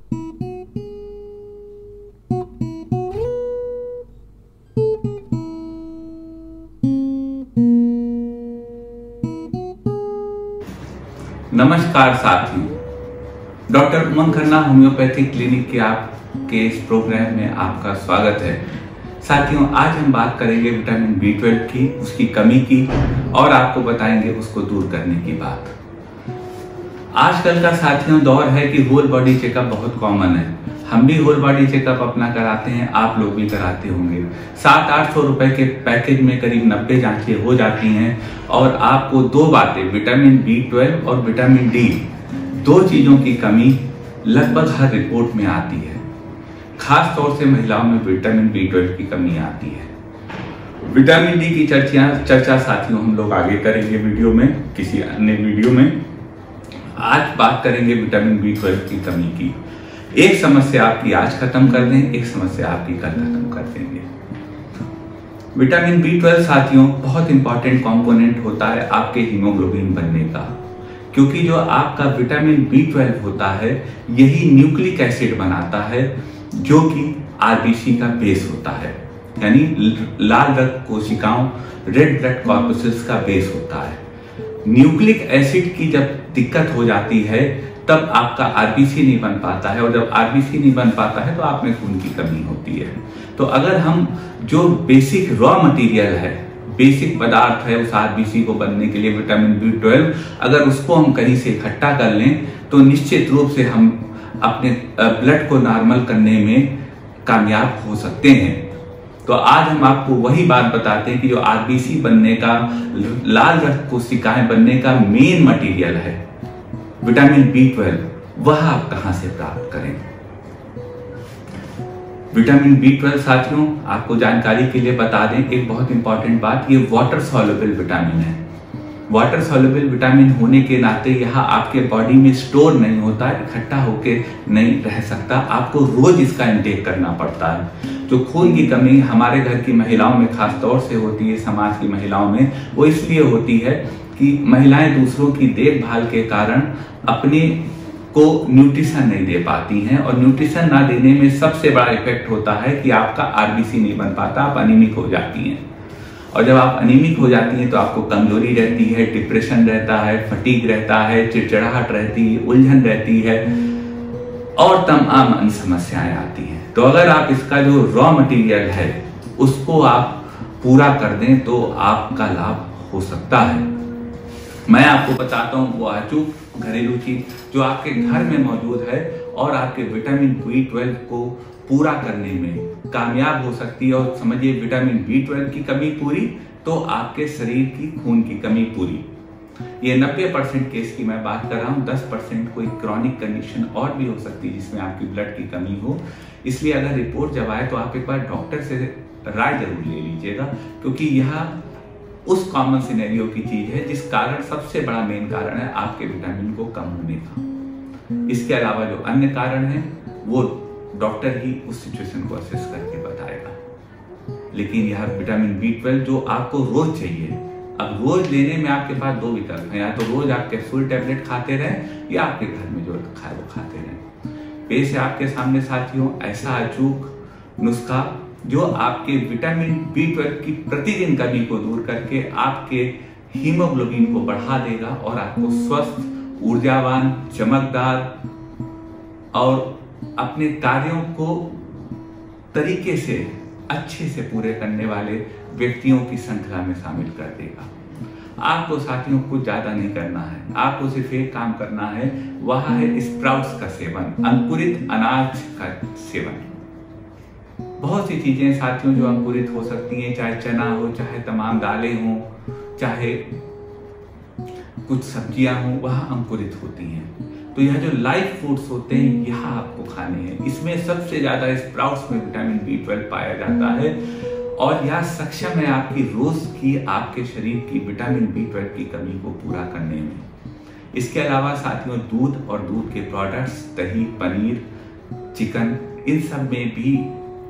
नमस्कार साथियों, doctor Umang Khanna homeopathic clinic के आपके इस प्रोग्राम में आपका स्वागत है। साथियों, आज हम बात करेंगे विटामिन B12 की, उसकी कमी की, और आपको बताएंगे उसको दूर करने की बात। आजकल का साथियों दौर है कि होल बॉडी चेकअप बहुत कॉमन है। हम भी होल बॉडी चेकअप अपना कराते हैं, आप लोग भी कराते होंगे। 700-800 रुपए के पैकेज में करीब 90 जांचें हो जाती हैं और आपको दो बातें, विटामिन B12 और विटामिन D, दो चीजों की कमी लगभग हर रिपोर्ट में आती है। खास तौर से महिलाओं में विटामिन B12 की कमी आती है। विटामिन D की चर्चा साथियों हम लोग आगे करेंगे वीडियो में, किसी अन्य वीडियो में। आज बात करेंगे विटामिन B12 की कमी की। एक समस्या आपकी आज खत्म कर दें, एक समस्या आपकी कल खत्म कर देंगे। विटामिन B12 साथियों बहुत इंपॉर्टेंट कंपोनेंट होता है आपके हीमोग्लोबिन बनने का, क्योंकि जो आपका विटामिन B12 होता है यही न्यूक्लिक एसिड बनाता है जो कि आरबीसी का बेस होता है, यानी लाल रक्त कोशिकाओं, रेड ब्लड कॉर्पसेल्स का बेस होता है। न्यूक्लिक एसिड की जब दिक्कत हो जाती है तब आपका आरबीसी नहीं बन पाता है, और जब आरबीसी नहीं बन पाता है तो आप में खून की कमी होती है। तो अगर हम जो बेसिक रॉ मटेरियल है, बेसिक पदार्थ है उस आरबीसी को बनने के लिए विटामिन B12, अगर उसको हम कहीं से इकट्ठा कर लें तो निश्चित रूप से हम अपने ब्लड को नॉर्मल करने में कामयाब हो सकते हैं। तो आज हम आपको वही बात बताते हैं कि जो आरबीसी बनने का, लाल रक्त कोशिकाएं बनने का मेन मटेरियल है विटामिन B12, वह आप कहां से प्राप्त करें। विटामिन B12 साथियों आपको जानकारी के लिए बता दें एक बहुत इंपॉर्टेंट बात, ये वाटर सॉल्युबल विटामिन है। वाटर सॉल्युबल विटामिन होने के नाते यह आपके बॉडी में स्टोर नहीं होता, इकट्ठा होके नहीं रह सकता, आपको रोज इसका इंटेक करना पड़ता है। जो खून की कमी हमारे घर की महिलाओं में खास तौर से होती है, समाज की महिलाओं में, वो इसलिए होती है कि महिलाएं दूसरों की देखभाल के कारण अपने को न्यूट्रिशन नहीं दे पाती हैं, और न्यूट्रिशन ना देने में सबसे बड़ा इफेक्ट होता है कि आपका आरबीसी नहीं बन पाता, आप अनीमिक हो जाती हैं। और जब आप अनीमिक हो जाती हैं तो आपको कमजोरी रहती है, डिप्रेशन रहता है, फटीग रहता है, चिड़चिड़ाहट रहती है, उलझन रहती है और तमाम अन्य समस्याएं आती हैं। तो अगर आप इसका जो रॉ मटेरियल है उसको आप पूरा कर दें तो आपका लाभ हो सकता है। मैं आपको बताता हूं वो अचूक घरेलू चीज जो आपके घर में मौजूद है और आपके विटामिन B12 को पूरा करने में कामयाब हो सकती है। और समझिए विटामिन B12 की कमी पूरी तो आपके शरीर की खून की कमी पूरी। ये 90% केस की मैं बात कर रहा हूँ, 10% कोई क्रॉनिक कंडीशन और भी हो सकती है जिसमें आपकी ब्लड की कमी हो। इसलिए अगर रिपोर्ट जब आए तो आप एक बार डॉक्टर से राय जरूर ले लीजिएगा, क्योंकि यह उस कॉमन सिनेरियो की चीज है जिस कारण सबसे बड़ा मेन कारण है आपके विटामिन को कम होने का। इसके अलावा जो अन्य कारण है वो डॉक्टर ही उस सिचुएशन को असेस करके बताएगा। लेकिन यह विटामिन B12 जो आपको रोज चाहिए, अब रोज लेने में आपके पास दो विकल्प हैं, या तो रोज आप कैप्सूल टैबलेट खाते रहें या आपके घर में जो रखा है वो खाते रहें। पेश है आपके सामने साथियों ऐसा अचूक नुस्खा जो आपके विटामिन B12 की प्रतिदिन कमी को दूर करके आपके हीमोग्लोबिन को बढ़ा देगा और आपको स्वस्थ, ऊर्जावान, चमकदार और अपने कार्यों को तरीके से अच्छे से पूरे करने वाले व्यक्तियों की श्रृंखला में शामिल कर देगा। आपको साथियों कुछ ज्यादा नहीं करना है, आपको सिर्फ एक काम करना है, वह है स्प्राउट्स का सेवन, अंकुरित अनाज का सेवन। बहुत सी चीजें साथियों जो अंकुरित हो सकती हैं, चाहे चना हो, चाहे तमाम दालें हो, चाहे कुछ सब्जियां हो, वह अंकुरित होती हैं। तो यह जो लाइव फूड्स होते हैं यह आपको खाने हैं। इसमें सबसे ज्यादा स्प्राउट्स में विटामिन B12 पाया जाता है और यह सक्षम है आपकी रोज की, आपके शरीर की विटामिन B12 की कमी को पूरा करने में। इसके अलावा साथियों दूध और दूध के प्रोडक्ट्स, दही, पनीर, चिकन, इन सब में भी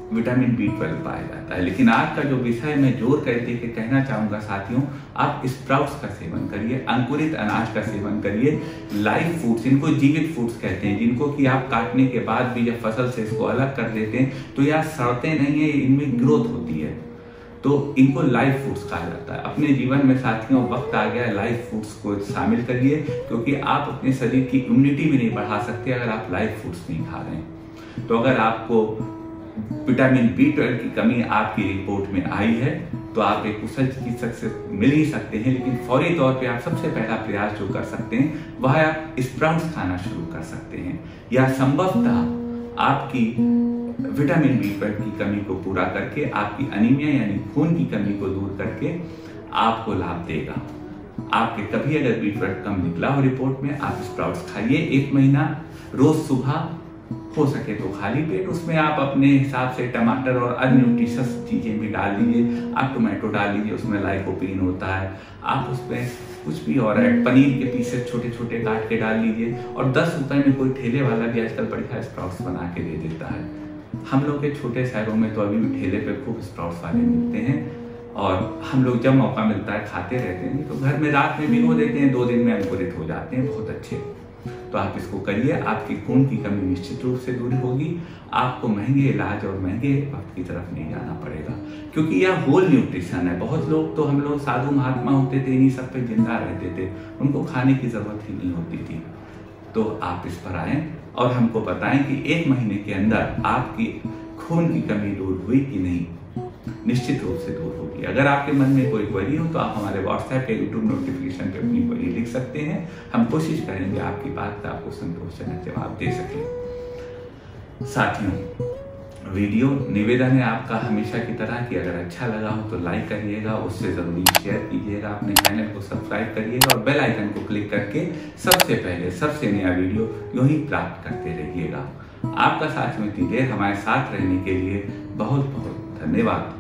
विटामिन B12 पाया जाता है। लेकिन आज का जो विषय मैं जोर कर दे के कहना चाहूँगा साथियों, आप स्प्राउट्स का सेवन करिए, अंकुरित अनाज का सेवन करिए, लाइव फूड्स, इनको जीवित फूड्स कहते हैं, जिनको कि आप काटने के बाद भी जब फसल से इसको अलग कर देते हैं तो यह सड़ते नहीं है, इनमें ग्रोथ होती है, तो इनको लाइव फूड्स कहा जाता है। अपने जीवन में साथियों वक्त आ गया है लाइव फूड्स को शामिल करिए, क्योंकि आप अपने शरीर की इम्यूनिटी भी नहीं बढ़ा सकते अगर आप लाइव फूड्स नहीं खा रहे हैं। तो अगर आपको विटामिन B12 की कमी आपकी रिपोर्ट में आई है तो आप एक कुशल चिकित्सक से मिल ही सकते हैं, लेकिन फौरी तौर पे आप सबसे पहला प्रयास जो कर सकते हैं वह है आप स्प्राउट्स खाना शुरू कर सकते हैं। या संभवतः आपकी विटामिन B12 की कमी को पूरा करके आपकी अनीमिया यानी खून की कमी को दूर करके आपको लाभ देगा। आपके कभी अगर B12 कम निकला हो रिपोर्ट में, आप स्प्राउट्स खाइए 1 महीना, रोज सुबह हो सके तो खाली पेट, उसमें आप अपने हिसाब से टमाटर और अन्य न्यूट्रिशियस चीजें भी डाल लीजिए। आप टोमेटो डाल लीजिए, उसमें लाइकोपीन होता है, आप उसमें कुछ भी और पनीर के पीसेस छोटे छोटे काट के डाल लीजिए। और 10 रुपए में कोई ठेले वाला भी आजकल बढ़िया स्प्राउट्स बना के दे देता है। हम लोग के छोटे शहरों में तो अभी भी ठेले पे खूब स्प्राउट्स वाले मिलते हैं, और हम लोग जब मौका मिलता है खाते रहते हैं। तो घर में रात में भिगो देते हैं, 2 दिन में अंकुरित हो जाते हैं, बहुत अच्छे। तो आप इसको करिए, आपकी खून की कमी निश्चित रूप से दूर होगी। आपको महंगे इलाज और महंगे वक्त की तरफ नहीं जाना पड़ेगा, क्योंकि यह होल न्यूट्रिशन है। बहुत लोग तो, हम लोग साधु महात्मा होते थे, इन्हीं सब पे जिंदा रहते थे, उनको खाने की जरूरत ही नहीं होती थी। तो आप इस पर आए और हमको बताएं कि 1 महीने के अंदर आपकी खून की कमी दूर हुई कि नहीं। निश्चित रूप से दूर होगी। अगर आपके मन में कोई क्वेरी हो तो आप हमारे व्हाट्सएप या यूट्यूब नोटिफिकेशन पे अपनी क्वेरी लिख सकते हैं। हम कोशिश करेंगे आपकी बात का आपको संतोषजनक जवाब दे सकें। साथियों, वीडियो निवेदन है आपका हमेशा की तरह कि अगर अच्छा लगा हो तो लाइक करिएगा, उससे जरूरी शेयर कीजिएगा, अपने चैनल को सब्सक्राइब करिएगा और बेल आइकन को क्लिक करके सबसे पहले सबसे नया वीडियो यूं ही प्राप्त करते रहिएगा। आपका साथ में इतनी देर हमारे साथ रहने के लिए बहुत बहुत धन्यवाद।